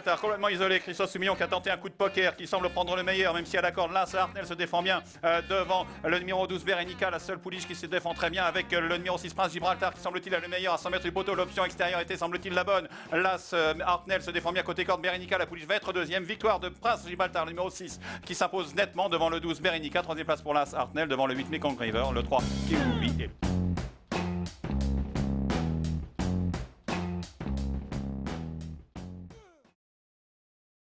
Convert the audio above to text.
Gibraltar complètement isolé. Christophe Soumillon qui a tenté un coup de poker, qui semble prendre le meilleur, même si à la corde, Lance Hartnell se défend bien devant le numéro 12 Berenica, la seule pouliche qui se défend très bien avec le numéro 6 Prince Gibraltar qui semble-t-il a le meilleur à 100 mètres du poteau. L'option extérieure était semble-t-il la bonne. Lance Hartnell se défend bien côté corde. Berenica, la pouliche va être deuxième. Victoire de Prince Gibraltar, le numéro 6 qui s'impose nettement devant le 12 Berenica. Troisième place pour Lance Hartnell devant le 8 Mekong River, le 3 Kiwi et